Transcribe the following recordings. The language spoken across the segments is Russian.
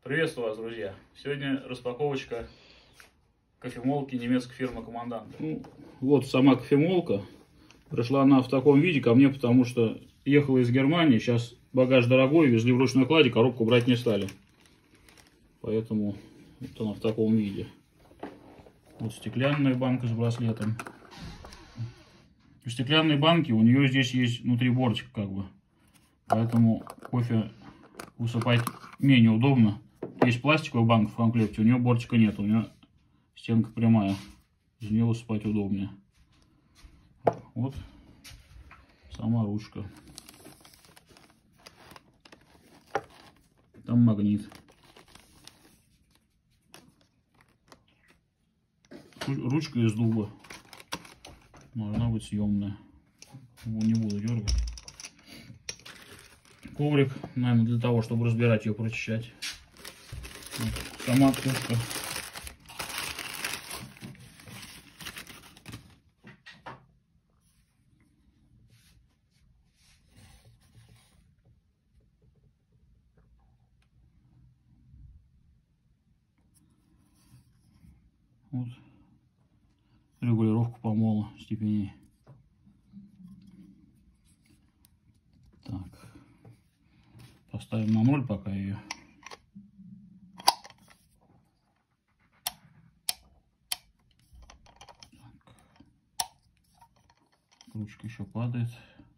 Приветствую вас, друзья! Сегодня распаковочка кофемолки немецкой фирмы Командант. Вот сама кофемолка. Пришла она в таком виде ко мне, потому что ехала из Германии. Сейчас багаж дорогой, везли в ручной кладе, коробку брать не стали. Поэтому вот она в таком виде. Вот стеклянная банка с браслетом. В стеклянной банке у нее здесь есть внутри бортик, как бы. Поэтому кофе высыпать менее удобно. Есть пластиковая банка в комплекте, у нее бортика нет, у нее стенка прямая. Из нее высыпать удобнее. Вот сама ручка. Там магнит. Ручка из дуба. Должна быть съемная. Его не буду дергать. Коврик, наверное, для того, чтобы разбирать ее, прочищать. Вот. Сама крышка. Вот. Регулировка помола степеней. Так. Поставим на 0 пока ее. Ручка еще падает.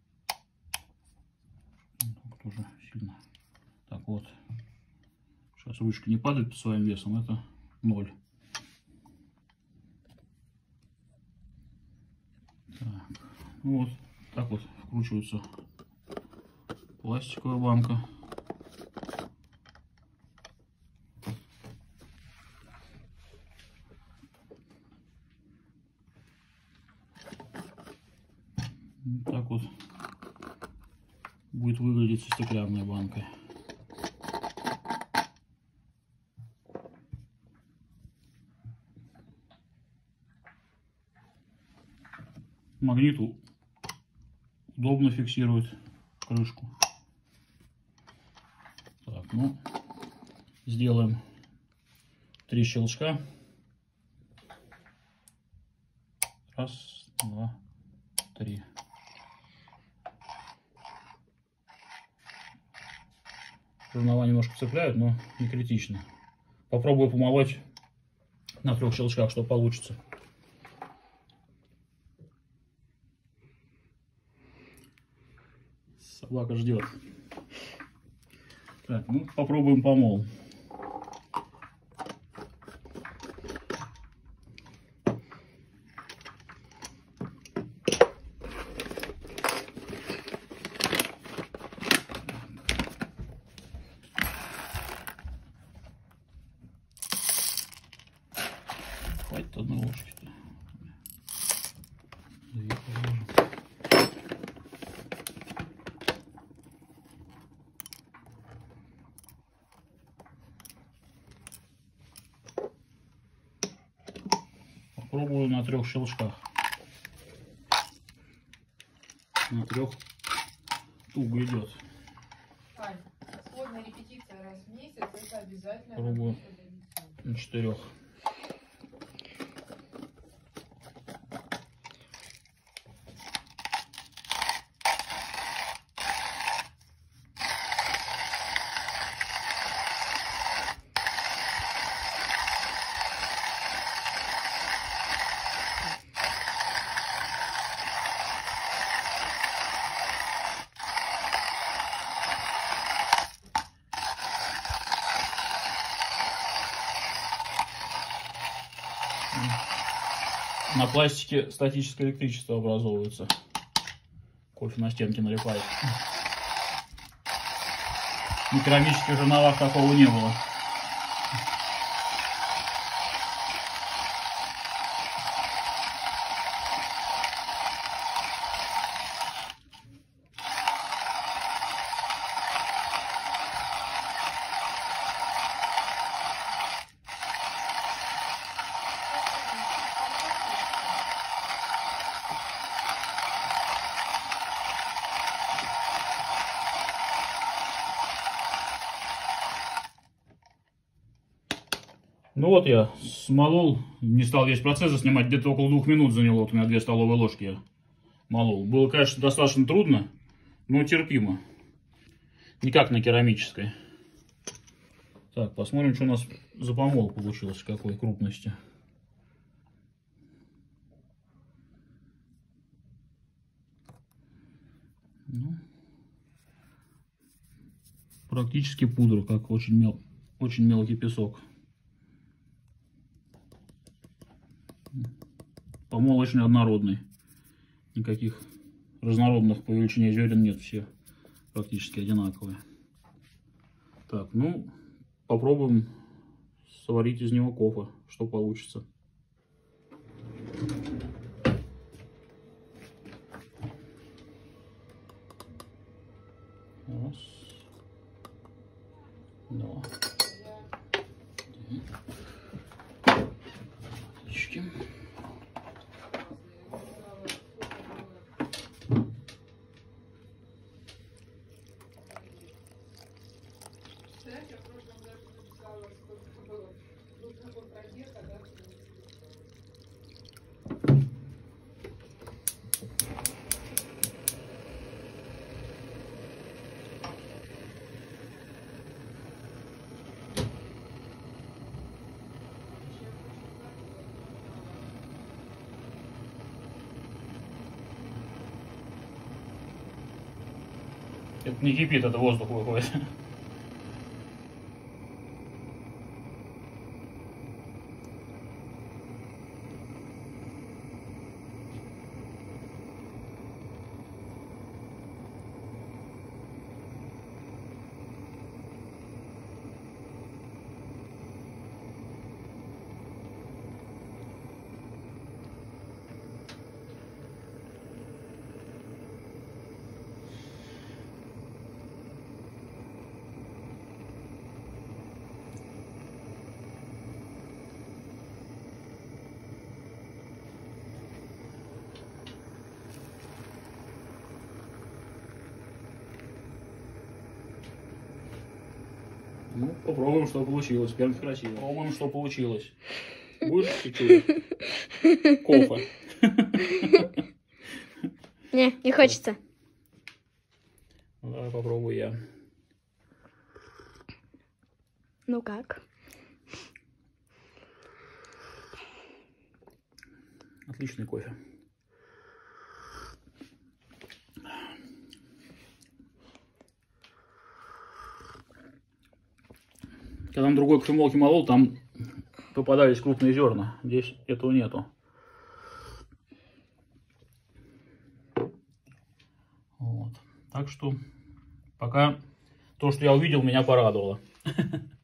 Тоже сильно. Так вот. Сейчас ручка не падает под своим весом. Это 0. Так. Вот. Так вот вкручивается пластиковая банка. Вот так вот будет выглядеть со стеклянной банкой. Магнит удобно фиксирует крышку. Так, ну, сделаем 3 щелчка. Раз, два, 3. Жернова немножко цепляют, но не критично. Попробую помолоть на 3 щелчках, что получится. Собака ждет. Так, ну попробуем помол. Хватит одной ложки-то. 2 положим. Попробую на 3 щелчках. На 3 туго идет. Ань, сводная репетиция раз в месяц, это обязательно. Пробую на 4. На пластике статическое электричество образовывается. Кофе на стенке налипает. На керамических жерновах такого не было. Ну вот я смолол, не стал весь процесс снимать, где-то около 2 минут заняло, вот у меня 2 столовые ложки я молол. Было, конечно, достаточно трудно, но терпимо. Не как на керамической. Так, посмотрим, что у нас за помол получилось, какой крупности. Ну, практически пудра, как очень мелкий песок. Помол очень однородный. Никаких разнородных по величине зерен нет, все практически одинаковые. Так, ну, попробуем сварить из него кофе, что получится. Раз. Два. Отлички. Это не кипит, это воздух выходит. Ну, попробуем, что получилось. Прям красиво. Попробуем, что получилось. Будешь пить кофе? Не хочется. Давай попробую я. Ну как? Отличный кофе. Когда на другой кофемолке молол, там попадались крупные зерна. Здесь этого нету. Вот. Так что пока то, что я увидел, меня порадовало.